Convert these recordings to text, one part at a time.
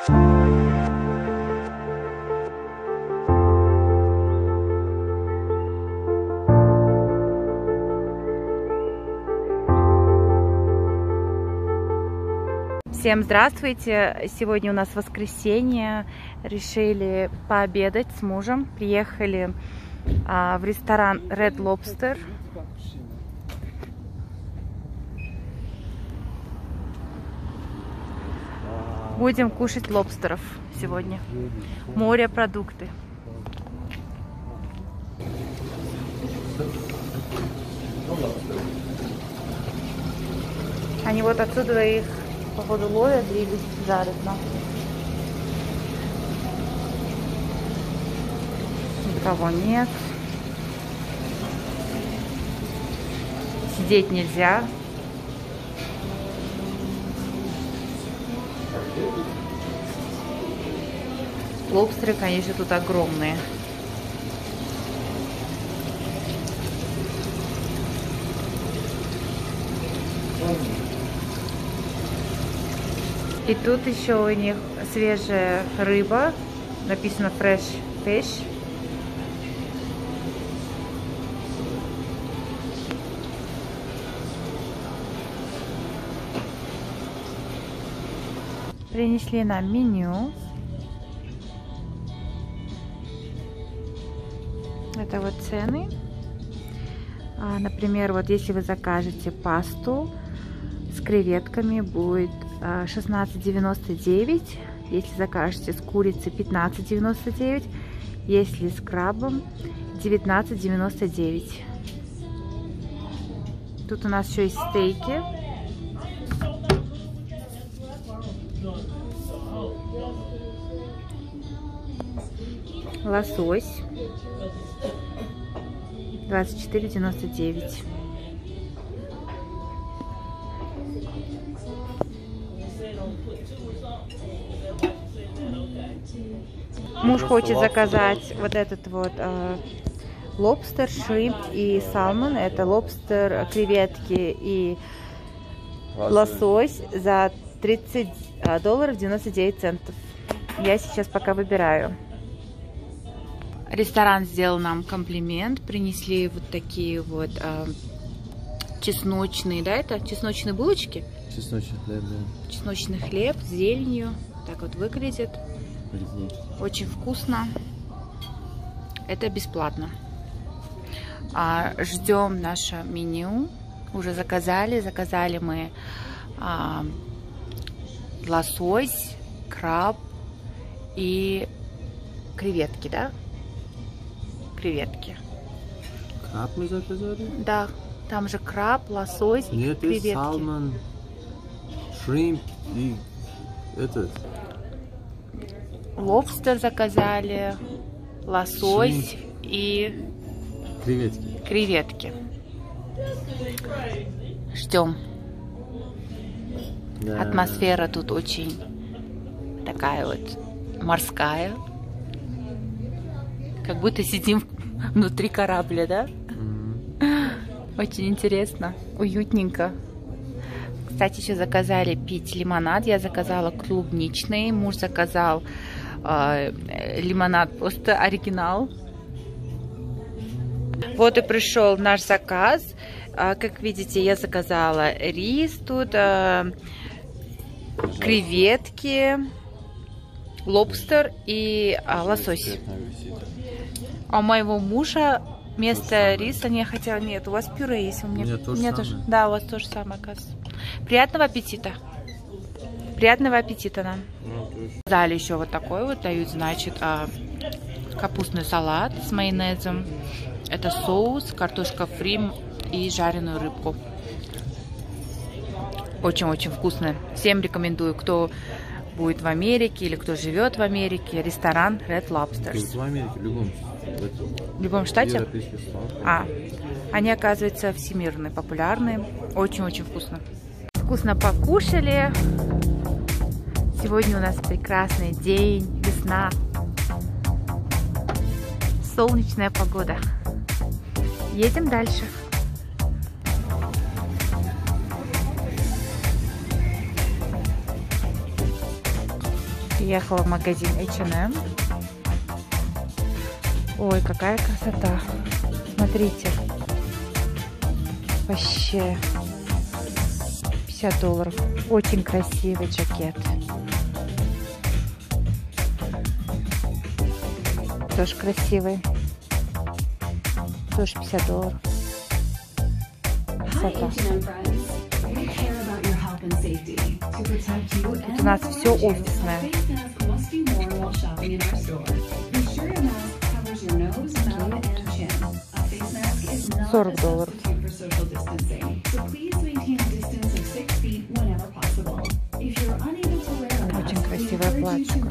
Всем здравствуйте! Сегодня у нас воскресенье. Решили пообедать с мужем. Приехали в ресторан Red Lobster. Будем кушать лобстеров сегодня. Морепродукты. Они вот отсюда их походу ловят или жарят нам. Никого нет. Сидеть нельзя. Лобстеры, конечно, тут огромные. И тут еще у них свежая рыба, написано Fresh Fish. Принесли нам меню. Это вот цены. Например, вот если вы закажете пасту с креветками, будет 16,99. Если закажете с курицей, 15,99. Если с крабом, 19,99. Тут у нас еще есть стейки. Лосось. 24,99. Муж хочет заказать вот этот вот лобстер, шримп и салмон. Это лобстер, креветки и лосось за $30.99. Я сейчас пока выбираю. Ресторан сделал нам комплимент. Принесли вот такие вот чесночные, да, это чесночные булочки? Чесночный хлеб, да. Чесночный хлеб с зеленью. Так вот выглядит. Очень вкусно. Это бесплатно. Ждем наше меню. Уже заказали. Заказали мы лосось, краб и креветки, да? Креветки. Краб мы заказали? Да. Там же краб, лосось и креветки. Нет, салмон, шримп и этот. Лобстер заказали, лосось шримп и креветки. Ждем. Да. Атмосфера тут очень такая вот морская. Как будто сидим внутри корабля, да? Очень интересно, уютненько. Кстати, еще заказали пить лимонад. Я заказала клубничный. Муж заказал лимонад просто оригинал. Вот и пришел наш заказ. Как видите, я заказала рис тут, креветки, лобстер и лосось. А у моего мужа вместо риса не хотела. Нет, у вас пюре есть. У меня тоже. Да, у вас тоже самое, оказывается. Приятного аппетита. Приятного аппетита нам. Дали еще вот такой вот, дают, значит, капустный салат с майонезом. Это соус, картошка фри и жареную рыбку. Очень-очень вкусно. Всем рекомендую, кто будет в Америке или кто живет в Америке. Ресторан Red Lobster. В Америке, в любом штате? Они, оказывается, всемирные, популярные. Очень-очень вкусно. Вкусно покушали. Сегодня у нас прекрасный день, весна. Солнечная погода. Едем дальше. Приехала в магазин H&M. Ой, какая красота. Смотрите. Вообще. $50. Очень красивый жакет. Тоже красивый. Тоже $50. Красота. Тут у нас все офисное. $40. Очень красивое платье.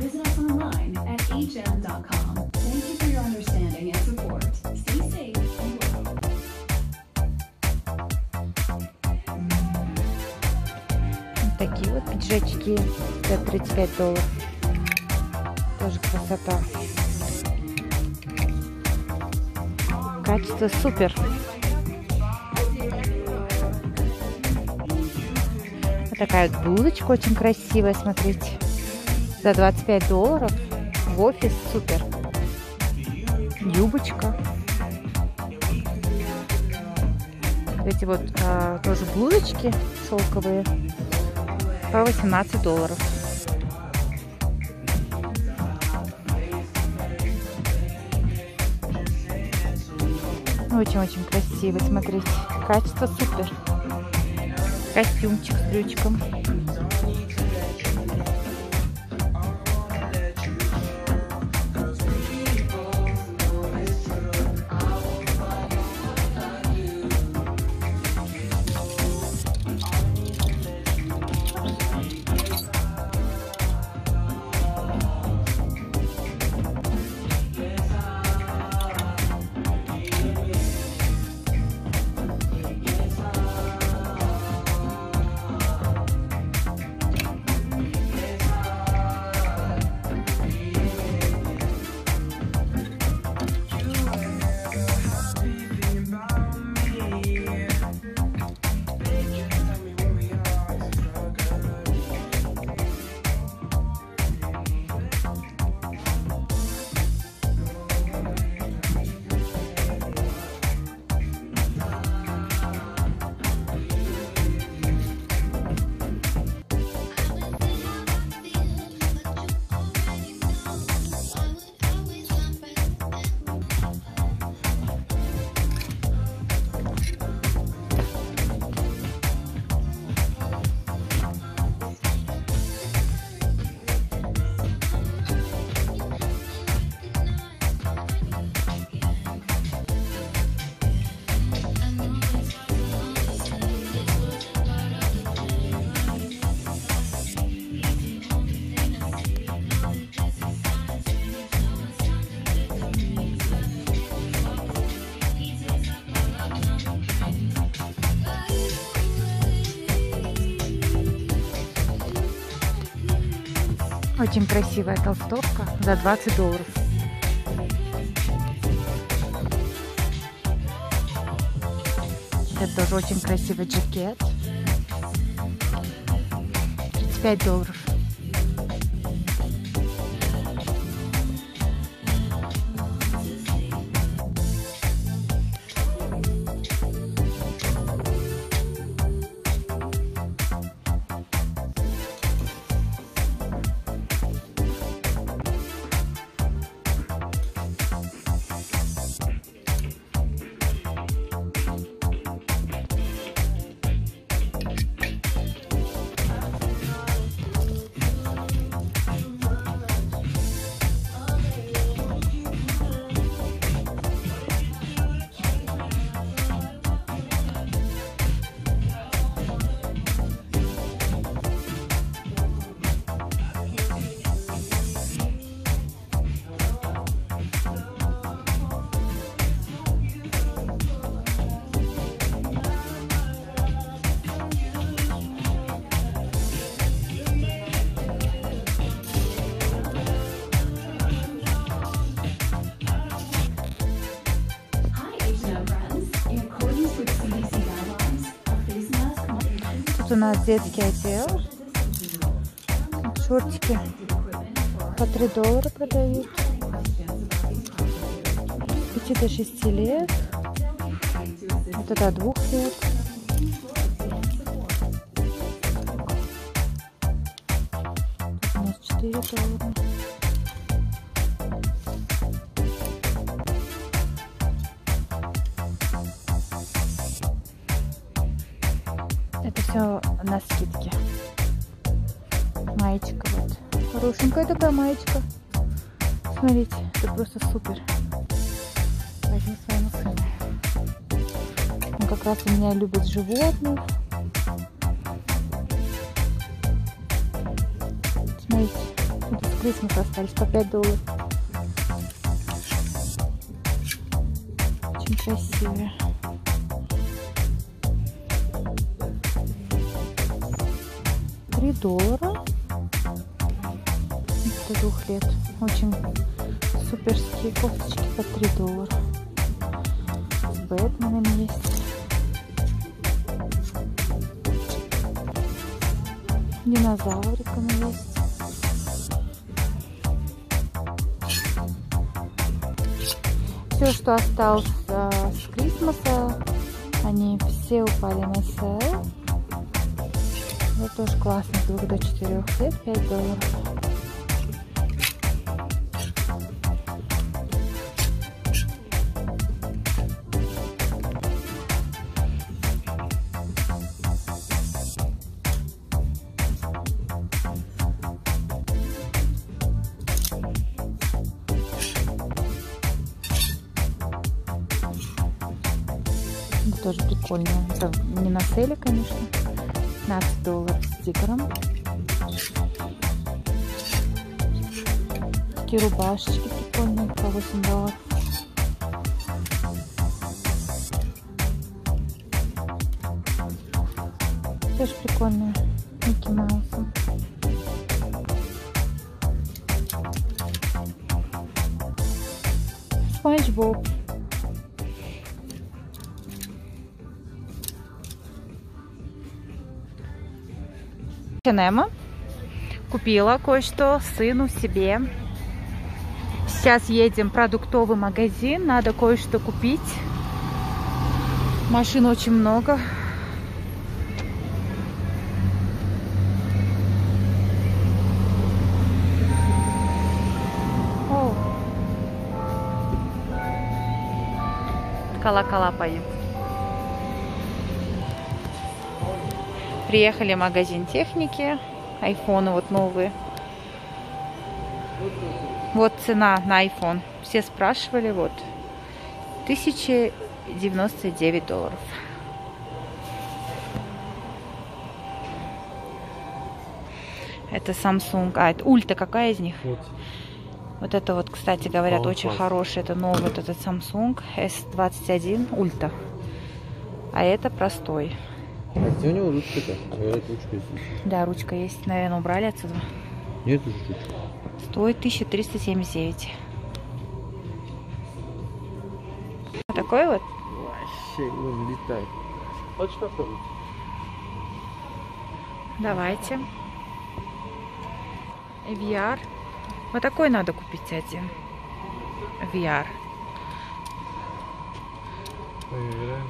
Такие вот пиджачки за $35. Тоже красота. Качество супер. Вот такая вот блузочка очень красивая, смотрите. За $25 в офис, супер. Юбочка. Эти вот тоже блузочки шелковые по $18. Очень-очень красивый, смотрите. Качество супер. Костюмчик с брючком. Очень красивая толстовка за $20. Это тоже очень красивый жакет. $35. Тут у нас детский отдел. Шортики по $3 продают. 5 до 6 лет. Это до 2 лет. Тут у нас $4. Это все на скидке. Маечка вот. Хорошенькая такая маечка. Смотрите, это просто супер. Возьму своему сыну. Он как раз у меня любит животных. Смотрите, это с Крисмаса остались по $5. Очень красивые. $3 до 2 лет. Очень суперские кофточки по $3. С Бэтменом есть. Динозавриками есть. Все, что осталось с Крисмаса, они все упали на сейл. Это тоже классно, с 2 до 4 лет, $5. Это тоже прикольно. Это не на сейле, конечно. $15 с тигром. Такие рубашечки прикольные по $8. Тоже прикольные. Микки Маусом. Спанч Боб. Купила кое-что сыну себе. Сейчас едем в продуктовый магазин. Надо кое-что купить. Машин очень много. О. Колокола поют. Приехали в магазин техники. Айфоны вот новые. Вот цена на iPhone. Все спрашивали. Вот. $1099. Это Samsung. А, это Ульта. Какая из них? Вот это вот, кстати, говорят, очень хороший. Это новый вот этот Samsung S21 Ульта. А это простой. А где у него ручка-то? Говорят, ручка есть. Да, ручка есть. Наверное, убрали отсюда. Нет ручки. Стоит 1379. Вот такой вот. Вообще, он летает. Хочешь попробовать? Давайте. VR. Вот такой надо купить один. VR. Проверяем.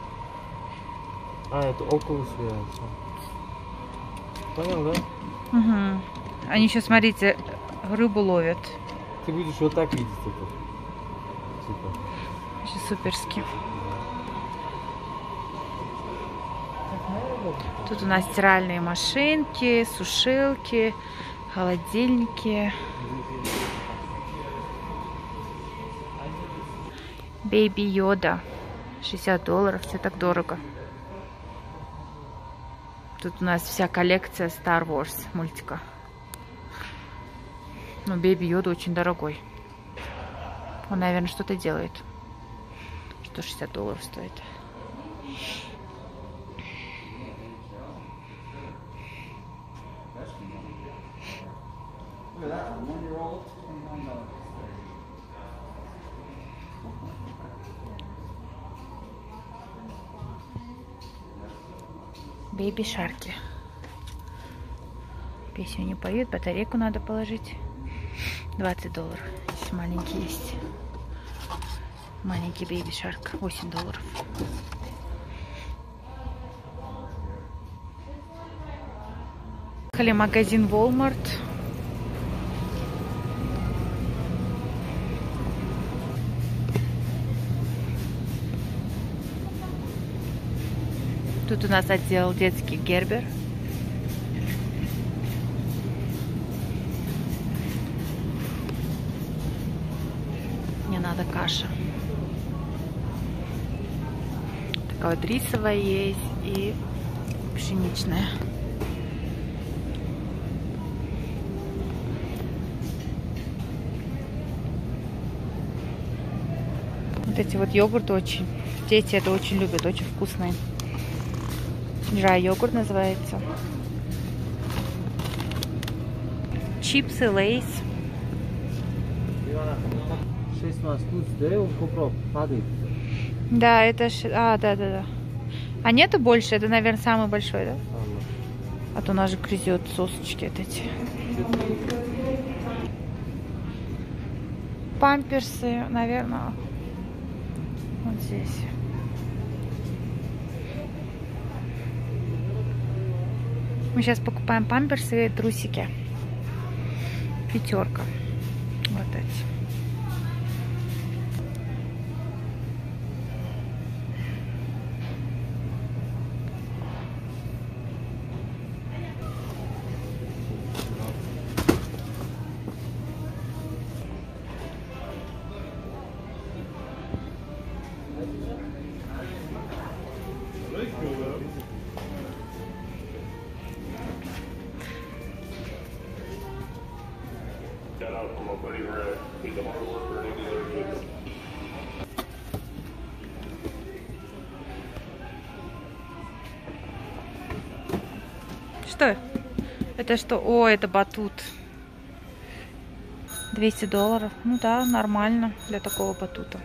А, это Oculus VR. Понял, да? Угу. Они еще, смотрите, рыбу ловят. Ты будешь вот так видеть это. Типа. Очень суперски. Тут у нас стиральные машинки, сушилки, холодильники. Baby Yoda. $60. Все так дорого. Тут у нас вся коллекция Star Wars мультика. Но Baby Yoda очень дорогой. Он, наверное, что-то делает. Что $60 стоит. Бэйби Шарки. Песню не поют, батарейку надо положить. $20. Здесь маленький есть. Маленький Baby Shark. $8. Поехали в магазин Walmart. Тут у нас отдел детский Гербер. Мне надо каша. Такая вот рисовая есть и пшеничная. Вот эти вот йогурты очень. Дети это очень любят, очень вкусные. Dry йогурт называется. Чипсы Лейс. 16 тут, да, он попробовал, падает. Да, это... да. А нету больше? Это, наверное, самый большой, да? А то у нас же грызет сосочки вот эти. Памперсы, наверное, вот здесь. Мы сейчас покупаем памперсы и трусики. 5. Вот эти. Что? Это что? О, это батут. $200. Ну да, нормально для такого батута.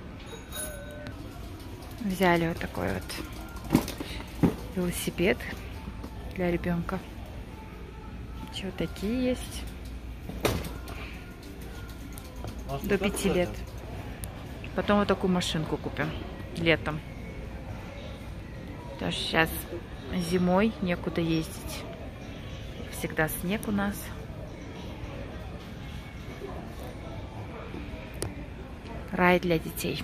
Взяли вот такой вот велосипед для ребенка. Еще вот такие есть. До 5 лет. Потом вот такую машинку купим летом. Потому что сейчас зимой некуда ездить. Всегда снег у нас. Рай для детей.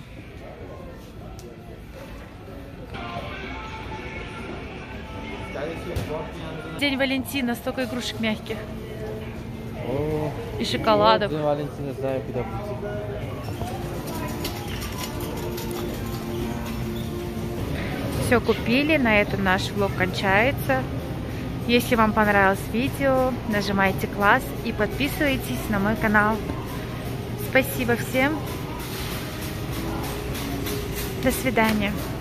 День Валентина, столько игрушек мягких. О, и шоколадов. День Валентина, знаю, куда пойти. Все купили, на этом наш влог кончается. Если вам понравилось видео, нажимайте класс и подписывайтесь на мой канал. Спасибо всем. До свидания.